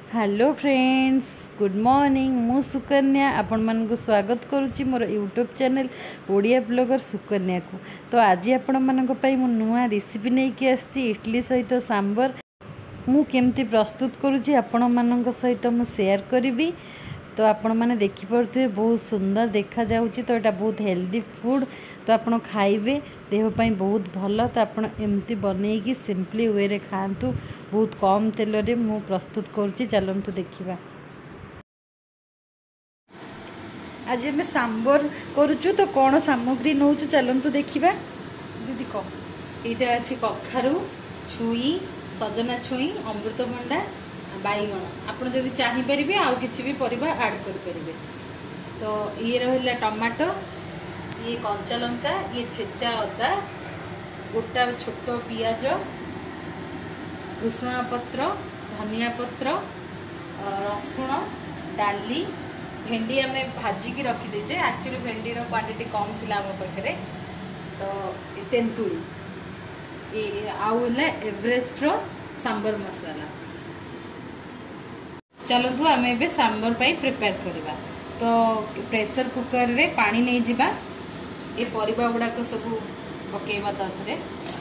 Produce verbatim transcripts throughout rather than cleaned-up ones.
Hello friends, good morning. मु सुकन्या आपण मन को स्वागत करुच्ची मोर YouTube channel Odia blogger Sukanya को। तो आज आपण मन मु नुआ रेसिपी नहीं कि आसी इडली सहित सांबर मु केमती प्रस्तुत करुच्ची आपण मन सहित मु शेयर करी। तो आपण मैंने देखिपे बहुत सुंदर देखा जाउची। तो यहाँ बहुत हेल्दी फूड, तो आपण खाइबे देहपाई बहुत भल। तो आपण एमती बनईकी सिंपली वे रे खातु, बहुत कम तेल रे मु प्रस्तुत करुच्ची। चलतु देखिबा। आज आम सांबर करुचु, तो कौन सामग्री नौचु चलतु देखिबा। दीदी कह ये अच्छी कखारु, छुई, सजना छुई, अमृतभंडा, बैगण। आप जदि चाहिए आउ किसी भी परिबा ऐड कर परिबे। तो ये रहा टमाटो, ये कंचा लंका, ये छेचा अदा, गोटा छोट पियाज, भुसुंगा पत्र, धनिया पत्र, रसुण, डाली, भेंडी आम भाजिकी रखीदेचे। एक्चुअली भेंडी क्वांटिटी कम थी आम पाखे। तो तेंतुली, ये आउ एवरेस्ट सांबर मसाला। चलतु आम ए सांबर पाई प्रिपेयर करवा। तो प्रेशर कुकर रे पानी नहीं जिबा, ये परिबा गुड़ाक सब पकेबा। ताथरे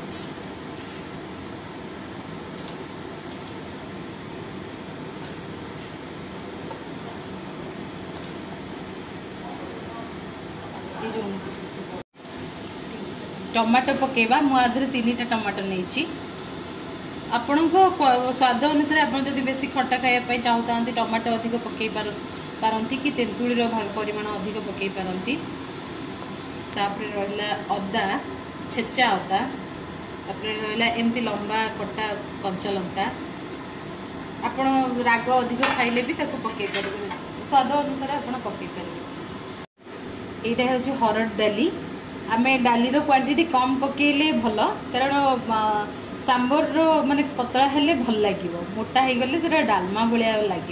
टमाटो पकेबा। मु आधरे तीन टा टमाटो नहीं। आपण को स्वाद अनुसार आप जब बेसी खट्टा खायापी चाहता टमाटो अधिक पकई पारती कि तेंतुलीर परिमाण अधिक पकई पारती। तापर रहा अदा, छेचा अदा, तापर रहा एमती लंबा कटा कंचा लंका। आपण राग अधिक खाइले भी ताको पकई पारे, स्वाद अनुसार आप पकई पारे। यहाँ हूँ हरड़ डाली। आम डाली क्वांटिटी कम पकेले भल, कारण सांबर रो माने पतला हेले भल लगे, मोटा हो गले से डालमा भाया लगे।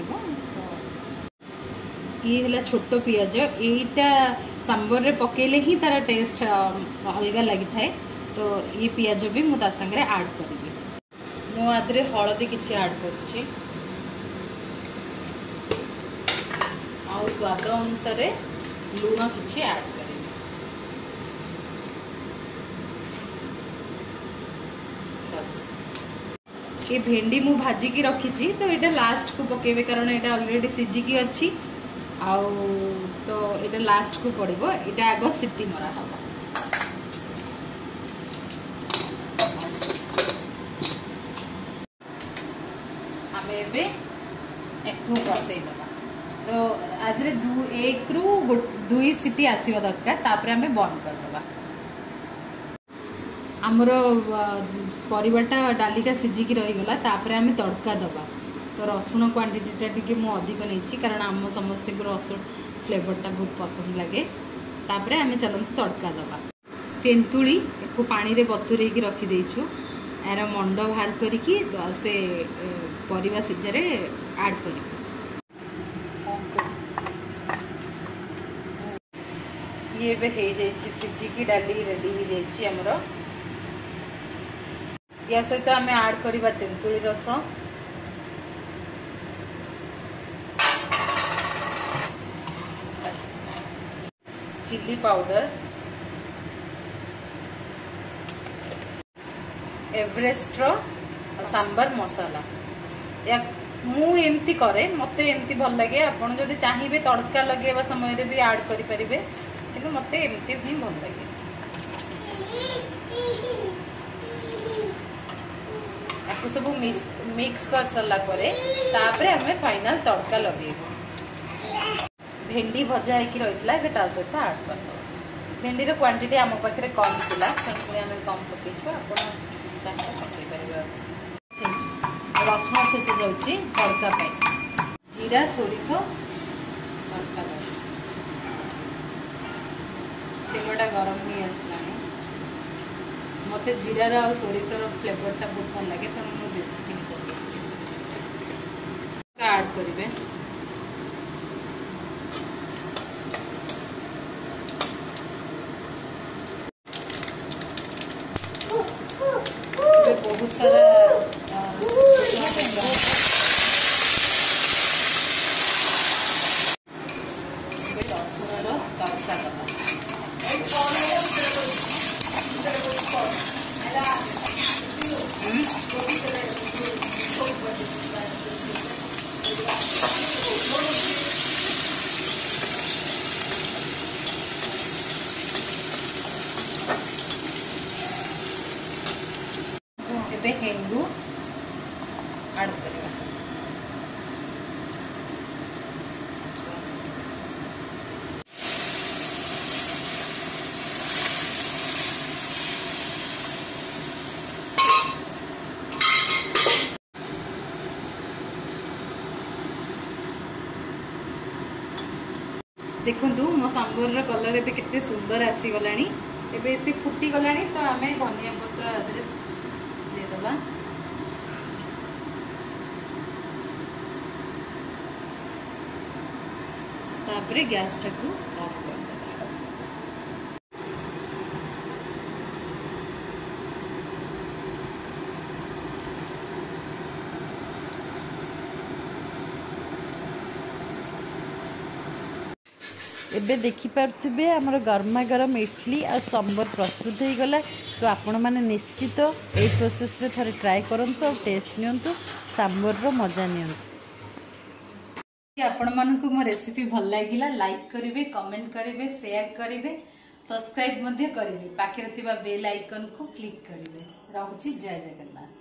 ये है छोट पियाज, यहीटा सांबर रे पकेले ही तार टेस्ट अलग लगी थाए। तो ये पियाज भी मुझे संगे ऐड करी। मु आदरे हलदी किछि ऐड करुछि, आ स्वाद अनुसार लूण किछि ऐड करी। ये भेंडी मु भाजिकी रखी। तो ये लास्ट को पकेबे, कारण ये ऑलरेडी सिझिकी अच्छी। आउ तो ये लास्ट को पड़ो, ये आग सीटी मरा हम। आम एवं बसईदे। तो आधे दु एक रु दुई सीटी आसवा दरकार, तापर आम बंद करदे। आमर परिवाटा डालीटा सिझिकी रहीगला। तापर आम तड़का दबा। तो रसुण क्वांटिटीटा टिके मु अधिक नहीं, कारण आम समस्त को रसुण फ्लेवरटा बहुत पसंद लगे। तापर आम चलते तड़का दबा। तेंतुली एक पानी रे बतुरे रखी देछु। यार मंड बाहर करके से परिवा सिझारे ऐड कर। ये बे हे जाइछि, सिझिकी डाली रेडी हो जाइछि हमरो। या सहित आम ऐड करवा तेंतुली रस, chili powder, Everest sambar masala. या मु एमती करे, मते एमती भल लगे। आपन जदि चाहिए तड़का लगेवा समय रे भी ऐड करि परिबे, किंतु मते एमती भी भल लगे। सब मिक्स कर सरला परे तापरे हमें फाइनल तड़का लगे। भेंडी भजा होगी रही है, ता सहित ऐड कर। भेंडी क्वांटिटी आम पाखे कम थिला, आम कम पकईछु। आप पकई पारे। रसुण छेचा जाऊँगी तड़का पाई, जीरा सोरिष तड़का। तेलटा गरम हो आसला। मते जीरार आ सोरिषर फ्लेवरटा बहुत भल लगे, तेणु मुझे बेसी सिंपल ऐड करेंगे। बहुत सारा एबे हेंगु ऐड करबा। देखु मो सांबर कलर एबे केते सुंदर आसी गलानी। एबे से फुटी गलानी तो आमे धनिया पत्र आदरे दे दबा। तापरे गैस टाकू ऑफ कर दबा। एबे देखि पारथुबे हमर गरमा गरम इडली आ सांबर प्रस्तुत हो गला। तो आपण माने निश्चित ए प्रोसेस रे थरे ट्राई करंतु और टेस्ट नियंतु, सांबर रो मजा नियंतु। आपण मानकु मो रेसिपी भल लागिला लाइक करिवे, कमेंट करिवे, शेयर करिवे, सब्सक्राइब मध्ये करिवे, पाखरे थिबा बेल आइकन को क्लिक करिवे। रहउची जय जगन्नाथ।